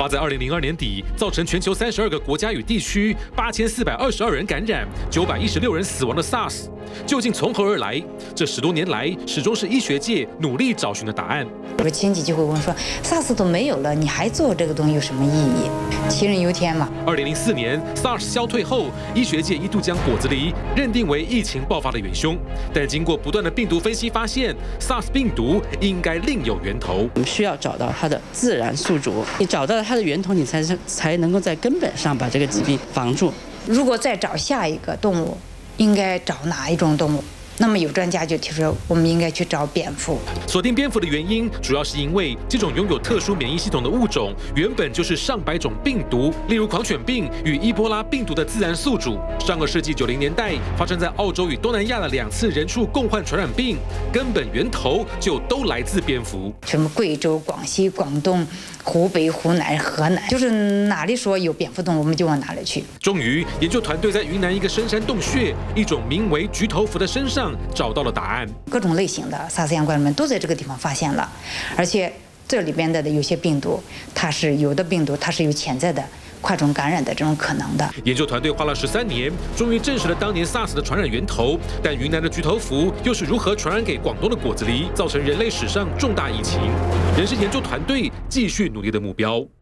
发在2002年底，造成全球32个国家与地区8422人感染，916人死亡的 SARS， 究竟从何而来？这10多年来，始终是医学界努力找寻的答案。 我亲戚就会问说 ，SARS 都没有了，你还做这个东西有什么意义？杞人忧天嘛。 2004年 SARS 消退后，医学界一度将果子狸认定为疫情爆发的元凶，但经过不断的病毒分析，发现 SARS 病毒应该另有源头。 我们需要找到它的自然宿主，你找到了它的源头，你才能够在根本上把这个疾病防住。 如果再找下一个动物，应该找哪一种动物？那么有专家就提出，我们应该去找蝙蝠。 锁定蝙蝠的原因，主要是因为这种拥有特殊免疫系统的物种，原本就是上百种病毒，例如狂犬病与伊波拉病毒的自然宿主。上个世纪90年代发生在澳洲与东南亚的2次人畜共患传染病，根本源头就都来自蝙蝠。 什么贵州、广西、广东、湖北、湖南、河南，就是哪里说有蝙蝠洞，我们就往哪里去。 终于，研究团队在云南一个深山洞穴，一种名为菊头蝠的身上找到了答案。 各种类型的SARS样冠状病都在这个地方发现了，而且这里边的有些病毒，有的病毒它是有潜在的跨种感染的这种可能的。 研究团队花了13年，终于证实了当年 SARS 的传染源头。但云南的菊头蝠又是如何传染给广东的果子狸，造成人类史上重大疫情，仍是研究团队继续努力的目标。